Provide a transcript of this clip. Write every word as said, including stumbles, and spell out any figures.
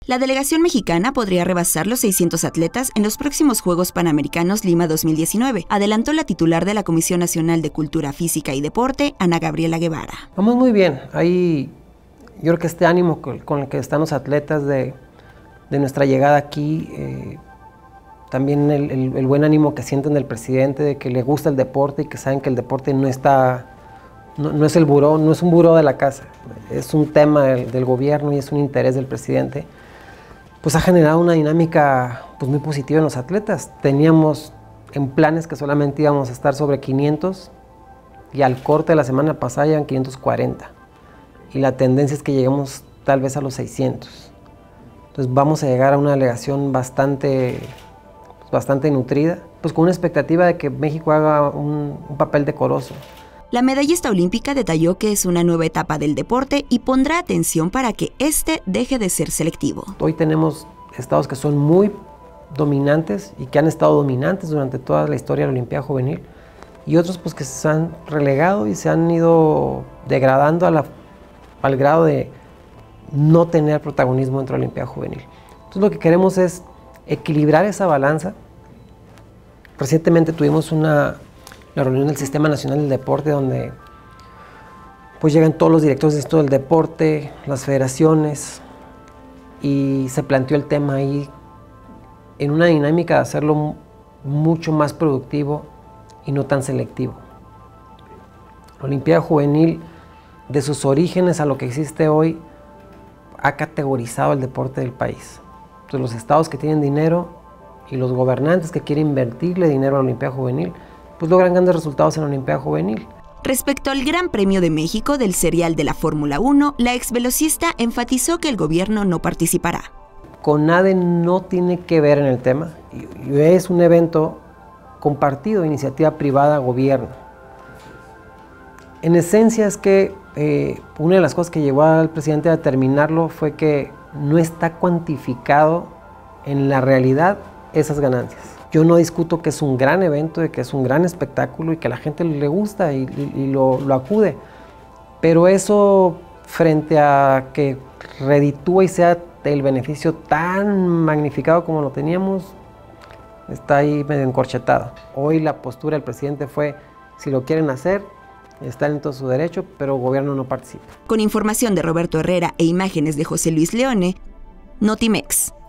La delegación mexicana podría rebasar los seiscientos atletas en los próximos Juegos Panamericanos Lima dos mil diecinueve, adelantó la titular de la Comisión Nacional de Cultura Física y Deporte, Ana Gabriela Guevara. Vamos muy bien. Hay, yo creo que este ánimo con, con el que están los atletas de, de nuestra llegada aquí, eh, también el, el, el buen ánimo que sienten del presidente, de que le gusta el deporte y que saben que el deporte no está, no, no es el buró, no es un buró de la casa, es un tema del, del gobierno y es un interés del presidente. Pues ha generado una dinámica pues, muy positiva en los atletas. Teníamos en planes que solamente íbamos a estar sobre quinientos y al corte de la semana pasada llegan quinientos cuarenta. Y la tendencia es que lleguemos tal vez a los seiscientos. Entonces vamos a llegar a una delegación bastante, pues, bastante nutrida, pues con una expectativa de que México haga un, un papel decoroso. La medallista olímpica detalló que es una nueva etapa del deporte y pondrá atención para que este deje de ser selectivo. Hoy tenemos estados que son muy dominantes y que han estado dominantes durante toda la historia de la Olimpiada Juvenil y otros pues que se han relegado y se han ido degradando a la, al grado de no tener protagonismo dentro de la Olimpiada Juvenil. Entonces lo que queremos es equilibrar esa balanza. Recientemente tuvimos una la reunión del Sistema Nacional del Deporte, donde pues llegan todos los directores de esto del deporte, las federaciones, y se planteó el tema ahí en una dinámica de hacerlo mucho más productivo y no tan selectivo. La Olimpiada Juvenil, de sus orígenes a lo que existe hoy, ha categorizado el deporte del país. Entonces, los estados que tienen dinero y los gobernantes que quieren invertirle dinero a la Olimpiada Juvenil, pues logran grandes resultados en la Olimpiada Juvenil. Respecto al Gran Premio de México del serial de la Fórmula uno, la exvelocista enfatizó que el gobierno no participará. CONADE no tiene que ver en el tema, es un evento compartido, iniciativa privada-gobierno. En esencia es que eh, una de las cosas que llevó al presidente a determinarlo fue que no está cuantificado en la realidad esas ganancias. Yo no discuto que es un gran evento, de que es un gran espectáculo y que a la gente le gusta y, y, y lo, lo acude, pero eso frente a que reditúa y sea el beneficio tan magnificado como lo teníamos, está ahí medio encorchetado. Hoy la postura del presidente fue, si lo quieren hacer, están en todo su derecho, pero el gobierno no participa. Con información de Roberto Herrera e imágenes de José Luis Leone, Notimex.